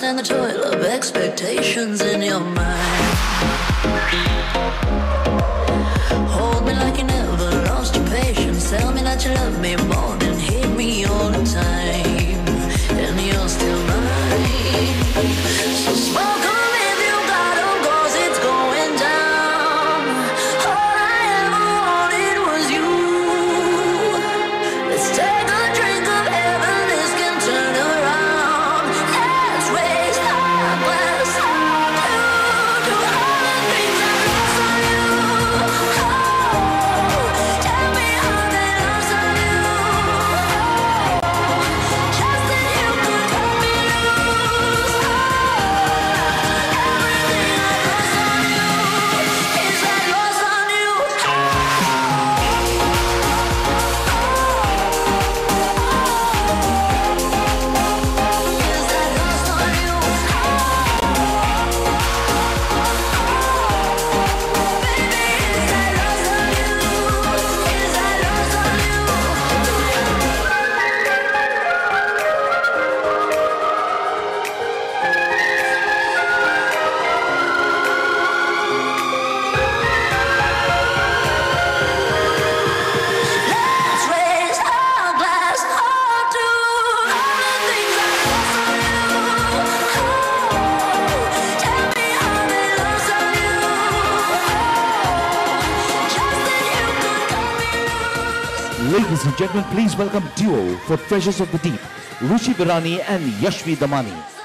and the toil of expectations in your mind. Hold me like you never lost your patience. Tell me that you love me more than hate me all the time. And you're still mine. So smoke 'em if you got 'em, 'cause it's going down. All I ever wanted was you. Let's take a drink of heaven, this can turn around. Let's raise our glass up to all the things I lost on you. Oh, tell me how they lost on you. Just that you could cut me loose. Oh, everything I lost on you is that lost on you. Is that lost on you? Baby, is that lost on you? Is that lost on you? Let's raise our glass up to all the things I lost on you. Oh, tell me how they lost on you. Just that you could cut me loose. Ladies and gentlemen, please welcome duo for Treasures of the Deep, Ruchi Virani and Yashvi Damani.